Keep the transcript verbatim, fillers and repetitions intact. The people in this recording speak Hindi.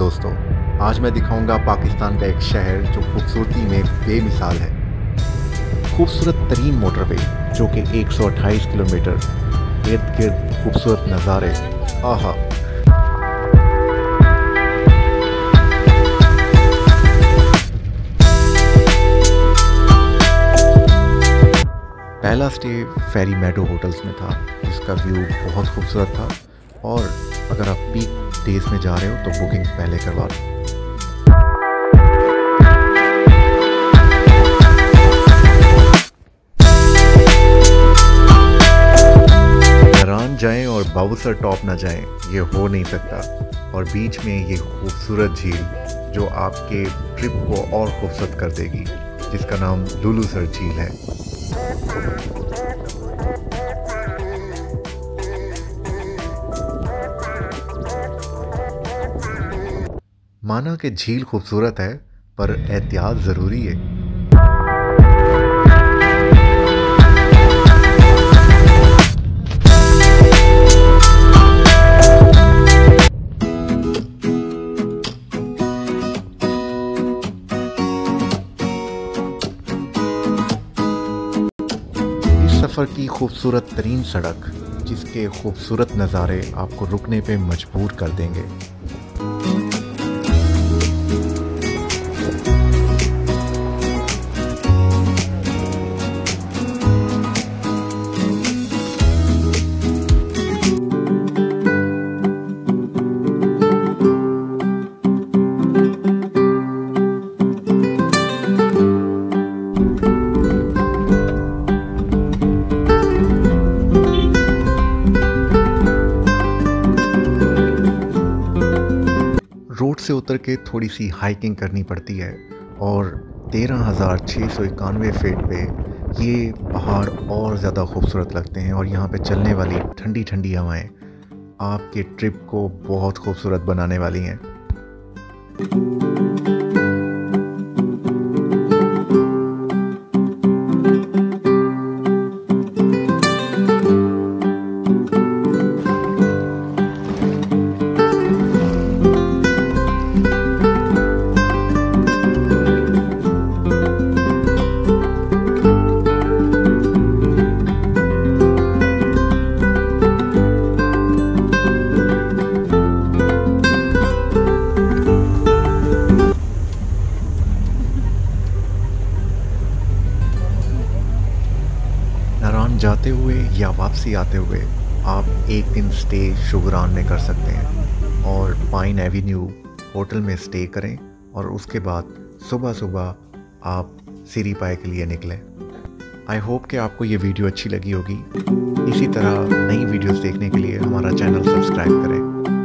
दोस्तों, आज मैं दिखाऊंगा पाकिस्तान का एक शहर जो खूबसूरती में बेमिसाल है। खूबसूरत तरीन मोटरवे जो कि एक सौ अट्ठाईस किलोमीटर, इर्द गिर्द खूबसूरत नज़ारे, आहा। पहला स्टे फेरी मेडो होटल्स में था, जिसका व्यू बहुत खूबसूरत था। और अगर आप पीक डेज में जा रहे हो तो बुकिंग पहले करवा लो। नारान जाएं और बाबूसर टॉप ना जाएं, ये हो नहीं सकता। और बीच में ये खूबसूरत झील जो आपके ट्रिप को और खूबसूरत कर देगी, जिसका नाम लुलुसर झील है। माना कि झील खूबसूरत है, पर एहतियात ज़रूरी है। इस सफ़र की खूबसूरत तरीन सड़क, जिसके खूबसूरत नज़ारे आपको रुकने पे मजबूर कर देंगे। रोड से उतर के थोड़ी सी हाइकिंग करनी पड़ती है और तेरह हज़ार छः सौ इक्यानवे फीट पे ये पहाड़ और ज़्यादा खूबसूरत लगते हैं। और यहाँ पे चलने वाली ठंडी ठंडी हवाएं आपके ट्रिप को बहुत खूबसूरत बनाने वाली हैं। नारान जाते हुए या वापसी आते हुए आप एक दिन स्टे शुगरान में कर सकते हैं और पाइन एवेन्यू होटल में स्टे करें और उसके बाद सुबह सुबह आप सिरी पाए के लिए निकलें। आई होप कि आपको ये वीडियो अच्छी लगी होगी। इसी तरह नई वीडियोस देखने के लिए हमारा चैनल सब्सक्राइब करें।